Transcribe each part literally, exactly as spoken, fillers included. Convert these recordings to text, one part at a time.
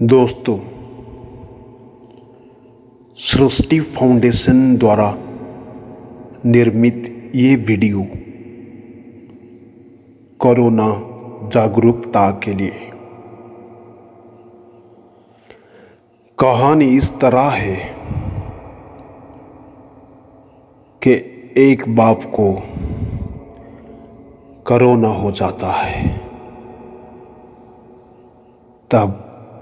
दोस्तों, सृष्टि फाउंडेशन द्वारा निर्मित ये वीडियो कोरोना जागरूकता के लिए। कहानी इस तरह है कि एक बाप को कोरोना हो जाता है। तब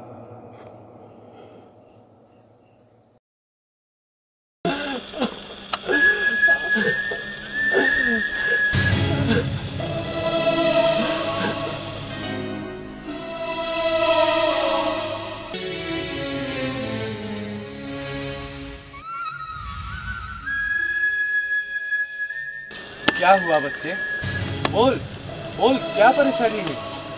क्या हुआ बच्चे? बोल बोल, क्या परेशानी है?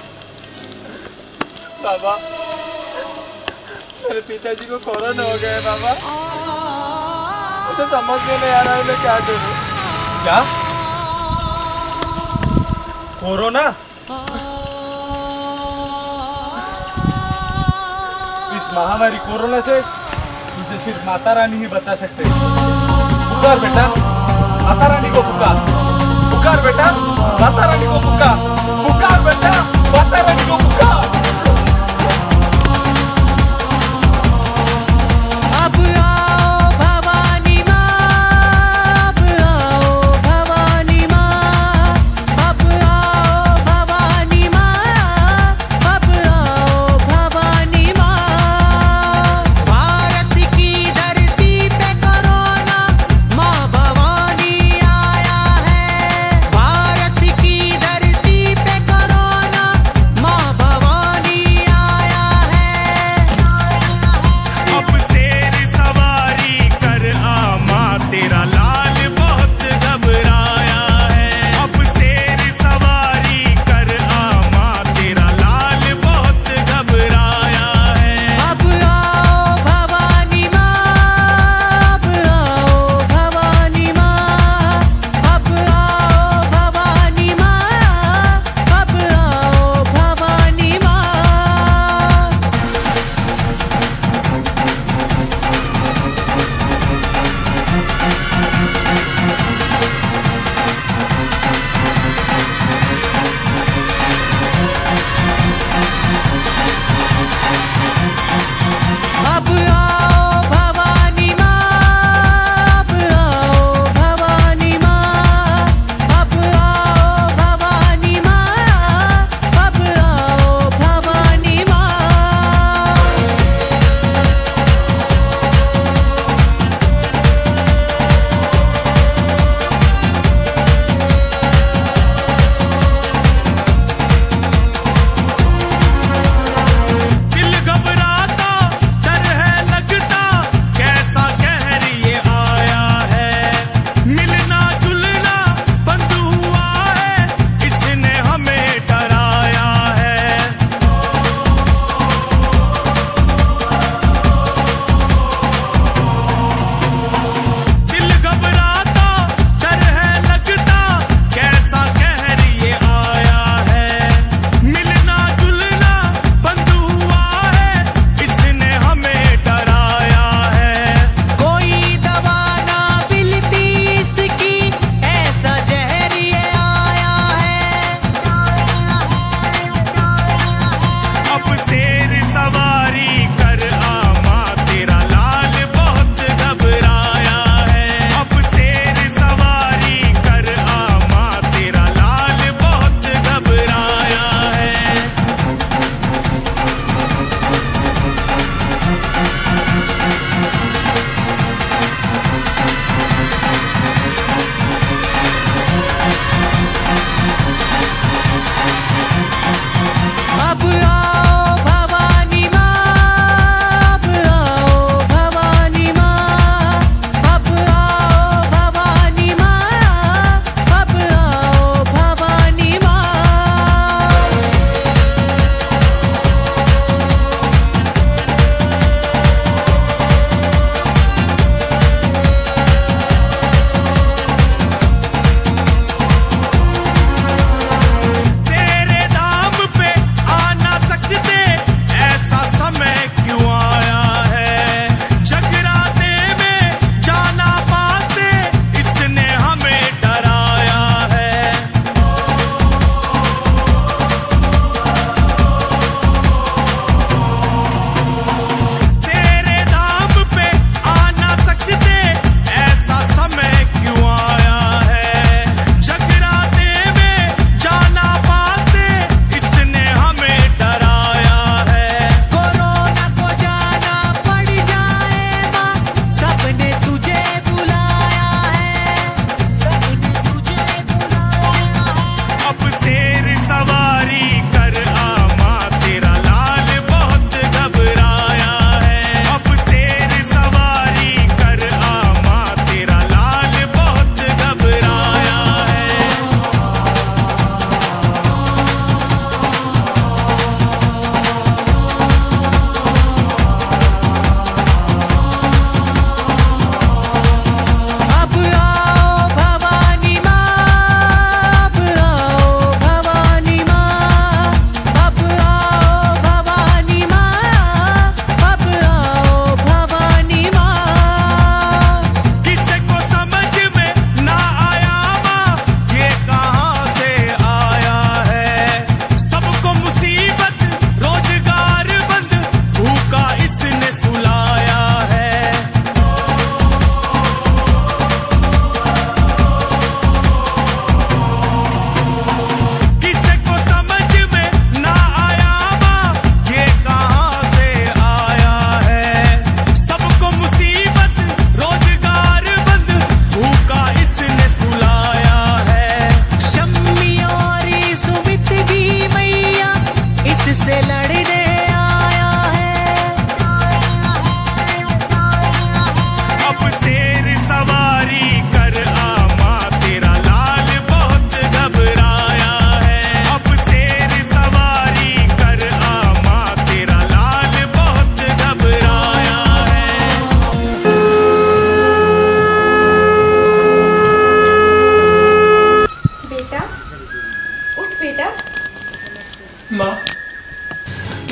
बाबा, मेरे पिताजी को कोरोना हो गया है बाबा। मुझे समझ में नहीं आ रहा है मैं क्या करूं। क्या कोरोना? इस महामारी कोरोना से तुझे सिर्फ माता रानी ही बचा सकते हैं। पुकार बेटा, माता रानी को पुकार। पुकार बेटा, माता रानी को पुकार। पुकार बेटा, माता रानी को पुकार। अब आओ भवानी माँ, अब आओ भवानी माँ, अब आओ भवानी माँ, अब आओ भवानी माँ। भारत की धरती पे कोरोना माँ भवानी आया है। भारत की धरती पे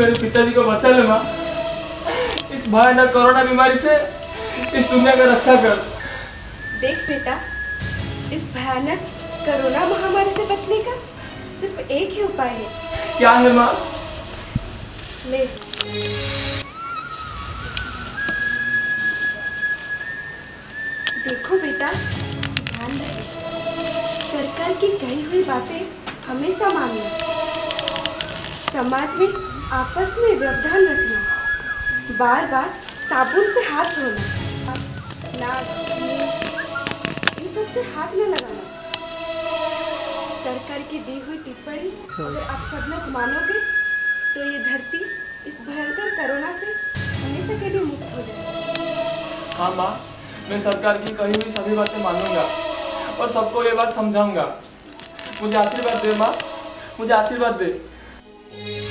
मेरे पिताजी को बचा ले माँ। इस भयानक कोरोना बीमारी से इस दुनिया का रक्षा कर। देख बेटा, इस भयानक कोरोना महामारी से बचने का सिर्फ एक ही उपाय है। क्या है माँ? ले। देखो बेटा, ध्यान रहे, सरकार की कही हुई बातें हमेशा मानना, समाज में आपस में व्यवधान रखना, बार बार साबुन से हाथ धोना, नाक, मुंह इन सब से हाथ न लगाना। सरकार की दी हुई टिप्पणी अगर आप सब लोग मानोगे तो ये धरती इस भयंकर कोरोना से हमेशा के लिए मुक्त हो जाएगी। हाँ माँ, मैं सरकार की कही हुई सभी बातें मानूंगा और सबको ये बात समझाऊंगा। मुझे आशीर्वाद दे माँ, मुझे आशीर्वाद दे।